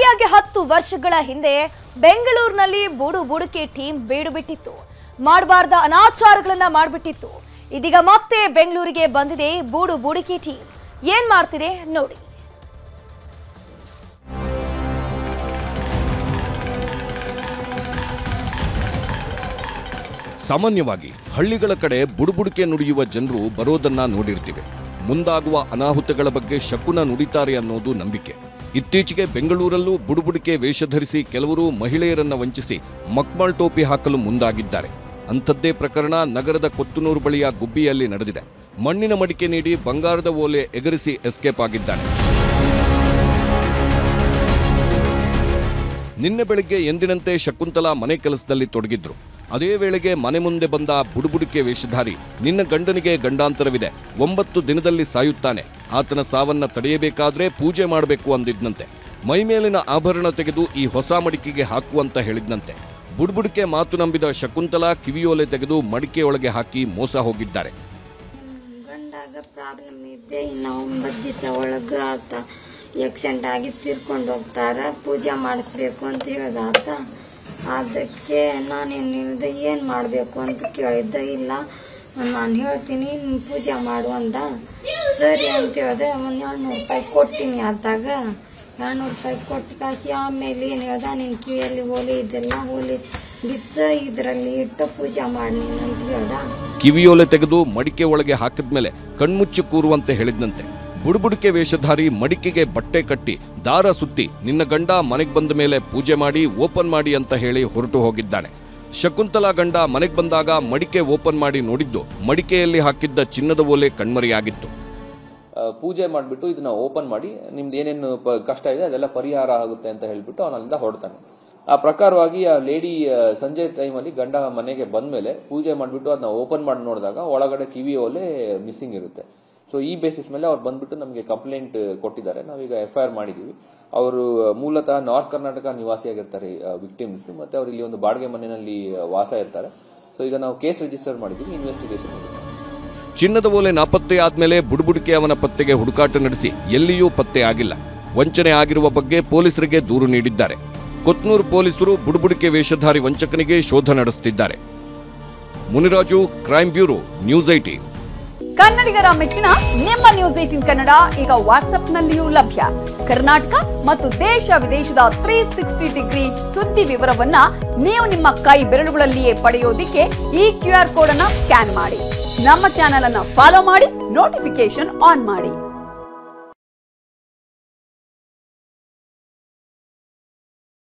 ಸರಿಯಾಗಿ 10 ವರ್ಷಗಳ ಹಿಂದೆ ಬೆಂಗಳೂರಿನಲ್ಲಿ ಬುಡುಬುಡುಕಿ ಟೀಮ್ ಬೀಡು ಬಿಟ್ಟಿತ್ತು. ಮಾಡಬಾರ್ದ ಅನಾಚಾರಗಳನ್ನ ಮಾಡಿಬಿಟ್ಟಿತ್ತು. ಇದೀಗ ಮತ್ತೆ ಬೆಂಗಳೂರಿಗೆ ಬಂದಿದೆ ಬುಡುಬುಡುಕಿ ಟೀಮ್. ಏನ್ ಮಾಡ್ತಿದೆ ನೋಡಿ. ಸಾಮಾನ್ಯವಾಗಿ ಹಳ್ಳಿಗಳ ಕಡೆ ಬುಡುಬುಡುಕೆ ನುಡಿಯುವ ಜನರು ಬರೋದನ್ನ ನೋಡಿರ್ತೀವಿ. ಮುಂದಾಗುವ ಅನಾಹುತಗಳ ಬಗ್ಗೆ ಶಕುನ ನುಡಿತಾರೆ ಅನ್ನೋದು ನಂಬಿಕೆ. ಇತ್ತೀಚೆಗೆ ಬೆಂಗಳೂರಲ್ಲೂ ಬುಡುಬುಡುಕೆ ವೇಷ ಧರಿಸಿ ಕೆಲವರು ಮಹಿಳೆಯರನ್ನ ವಂಚಿಸಿ ಮಕ್ಮಲ್ ಟೋಪಿ ಹಾಕಲು ಮುಂದಾಗಿದ್ದಾರೆ. ಅಂಥದ್ದೇ ಪ್ರಕರಣ ನಗರದ ಕೊತ್ತನೂರು ಬಳಿಯ ಗುಬ್ಬಿಯಲ್ಲಿ ನಡೆದಿದೆ. ಮಣ್ಣಿನ ಮಡಿಕೆ ನೀಡಿ ಬಂಗಾರದ ಓಲೆ ಎಗರಿಸಿ ಎಸ್ಕೇಪ್ ಆಗಿದ್ದಾನೆ. ನಿನ್ನೆ ಬೆಳಿಗ್ಗೆ ಎಂದಿನಂತೆ ಶಕುಂತಲಾ ಮನೆ ಕೆಲಸದಲ್ಲಿ ತೊಡಗಿದ್ರು. ಅದೇ ವೇಳೆಗೆ ಮನೆ ಮುಂದೆ ಬಂದ ಬುಡುಬುಡುಕೆ ವೇಷಧಾರಿ ನಿನ್ನ ಗಂಡನಿಗೆ ಗಂಡಾಂತರವಿದೆ, 9 ದಿನದಲ್ಲಿ ಸಾಯುತ್ತಾನೆ, ಆತನ ಸಾವನ್ನ ತಡೆಯಬೇಕಾದ್ರೆ ಪೂಜೆ ಮಾಡಬೇಕು ಅಂದಿದ್ನಂತೆ. ಮೈಮೇಲಿನ ಆಭರಣ ತೆಗೆದು ಈ ಹೊಸ ಮಡಿಕೆಗೆ ಹಾಕುವಂತ ಹೇಳಿದ್ನಂತೆ. ಬುಡುಬುಡುಕೆ ಮಾತು ನಂಬಿದ ಶಕುಂತಲಾ ಕಿವಿಯೋಲೆ ತೆಗೆದು ಮಡಿಕೆಯೊಳಗೆ ಹಾಕಿ ಮೋಸ ಹೋಗಿದ್ದಾರೆ. ಗಂಡಾಗ ಪ್ರಾಬ್ಲಮ್ ಇದೆ, ಇನ್ನು 9 ದಿವಸ ಒಳಗ ಆತ ಆಕ್ಸಿಡೆಂಟ್ ಆಗಿ ತೀರ್ಕೊಂಡು ಹೋಗ್ತಾರ, ಪೂಜೆ ಮಾಡಿಸ್ಬೇಕು ಅಂತ ಹೇಳ್ದ ಆತ. ಅದಕ್ಕೆ ನಾನೇನು ಹೇಳಿದೆ, ಏನು ಮಾಡಬೇಕು ಅಂತ ಕೇಳಿದ್ದೆ. ಇಲ್ಲ ನಾನು ಹೇಳ್ತೀನಿ ಪೂಜೆ ಮಾಡು ಅಂದ. ಸರಿ ಅಂತ ಹೇಳಿದೆ. ಒಂದು 200 ರೂಪಾಯಿ ಕೊಟ್ಟಿನಿ ಆತಾಗ. 200 ರೂಪಾಯಿ ಕೊಟ್ಟು ಕಾಸಿ ಆಮೇಲೆ ಏನು ಹೇಳ್ದ, ನಿನ್ನ ಕಿವಿಯಲ್ಲಿ ಓಲಿ ಇದೆಲ್ಲ ಓಲಿ ಬಿಚ್ಚ ಇದರಲ್ಲಿ ಇಟ್ಟು ಪೂಜೆ ಮಾಡಿ ನೀನು ಅಂತ ಹೇಳ್ದ. ಕಿವಿಯೋಲೆ ತೆಗೆದು ಮಡಿಕೆ ಒಳಗೆ ಹಾಕಿದ್ಮೇಲೆ ಕಣ್ಮುಚ್ಚಿ ಕೂರುವಂತೆ ಹೇಳಿದ್ನಂತೆ. ಬುಡುಬುಡುಕೆ ವೇಷಧಾರಿ ಮಡಿಕೆಗೆ ಬಟ್ಟೆ ಕಟ್ಟಿ ದಾರ ಸುತ್ತಿ ನಿನ್ನ ಗಂಡ ಮನೆಗೆ ಬಂದ ಮೇಲೆ ಪೂಜೆ ಮಾಡಿ ಓಪನ್ ಮಾಡಿ ಅಂತ ಹೇಳಿ ಹೊರಟು ಹೋಗಿದ್ದಾನೆ. ಶಕುಂತಲಾ ಗಂಡ ಮನೆಗೆ ಬಂದಾಗ ಮಡಿಕೆ ಓಪನ್ ಮಾಡಿ ನೋಡಿದ್ದು ಮಡಿಕೆಯಲ್ಲಿ ಹಾಕಿದ್ದ ಚಿನ್ನದ ಓಲೆ ಕಣ್ಮರೆಯಾಗಿತ್ತು. ಪೂಜೆ ಮಾಡಿಬಿಟ್ಟು ಇದನ್ನ ಓಪನ್ ಮಾಡಿ ನಿಮ್ದು ಏನೇನು ಕಷ್ಟ ಇದೆ ಅದೆಲ್ಲ ಪರಿಹಾರ ಆಗುತ್ತೆ ಅಂತ ಹೇಳ್ಬಿಟ್ಟು ಅವನಲ್ಲಿಂದ ಹೊರಡ್ತಾನೆ. ಆ ಪ್ರಕಾರವಾಗಿ ಆ ಲೇಡಿ ಸಂಜೆ ಟೈಮಲ್ಲಿ ಗಂಡ ಮನೆಗೆ ಬಂದ್ಮೇಲೆ ಪೂಜೆ ಮಾಡಿಬಿಟ್ಟು ಅದನ್ನ ಓಪನ್ ಮಾಡಿ ನೋಡಿದಾಗ ಒಳಗಡೆ ಕಿವಿ ಓಲೆ ಮಿಸ್ಸಿಂಗ್ ಇರುತ್ತೆ. ಸೊ ಈ ಬೇಸಿಸ್ ಮೇಲೆ ಅವ್ರು ಬಂದ್ಬಿಟ್ಟು ನಮಗೆ ಕಂಪ್ಲೇಂಟ್ ಕೊಟ್ಟಿದ್ದಾರೆ. ನಾವೀಗ FIR ಮಾಡಿದೀವಿ. ಅವರು ಮೂಲತಃ ನಾರ್ತ್ ಕರ್ನಾಟಕ ನಿವಾಸಿಯಾಗಿರ್ತಾರೆ ವಿಕ್ಟಿಮ್ಸ್, ಮತ್ತೆ ಅವ್ರು ಇಲ್ಲಿ ಒಂದು ಬಾಡಿಗೆ ಮನೆಯಲ್ಲಿ ವಾಸ ಇರ್ತಾರೆ. ಸೊ ಈಗ ನಾವು ಕೇಸ್ ರಿಜಿಸ್ಟರ್ ಮಾಡಿದೀವಿ, ಇನ್ವೆಸ್ಟಿಗೇಷನ್ ಮಾಡಿದ್ದೀವಿ. ಚಿನ್ನದ ಓಲೆ ನಾಪತ್ತೆ ಆದ್ಮೇಲೆ ಬುಡುಬುಡುಕೆ ಅವನ ಪತ್ತೆಗೆ ಹುಡುಕಾಟ ನಡೆಸಿ ಎಲ್ಲಿಯೂ ಪತ್ತೆ ಆಗಿಲ್ಲ. ವಂಚನೆ ಆಗಿರುವ ಬಗ್ಗೆ ಪೊಲೀಸರಿಗೆ ದೂರು ನೀಡಿದ್ದಾರೆ. ಕೊತ್ನೂರು ಪೊಲೀಸರು ಬುಡುಬುಡುಕೆ ವೇಷಧಾರಿ ವಂಚಕನಿಗೆ ಶೋಧ ನಡೆಸುತ್ತಿದ್ದಾರೆ. Muniraju, crime bureau, news 18. ಕನ್ನಡಿಗರ ಮೆಚ್ಚಿನ ನಿಮ್ಮ ನ್ಯೂಸ್ 18 ಕನ್ನಡ ಈಗ ವಾಟ್ಸ್ಆಪ್ನಲ್ಲಿಯೂ ಲಭ್ಯ. ಕರ್ನಾಟಕ ಮತ್ತು ದೇಶ ವಿದೇಶದ 360 ಡಿಗ್ರಿ ಸುದ್ದಿ ವಿವರವನ್ನ ನೀವು ನಿಮ್ಮ ಕೈ ಬೆರಳುಗಳಲ್ಲಿಯೇ ಪಡೆಯೋದಿಕ್ಕೆ ಈ QR ಕೋಡ್ ಅನ್ನು ಸ್ಕ್ಯಾನ್ ಮಾಡಿ. ನಮ್ಮ ಚಾನೆಲ್ ಅನ್ನು ಫಾಲೋ ಮಾಡಿ, ನೋಟಿಫಿಕೇಶನ್ ಆನ್ ಮಾಡಿ.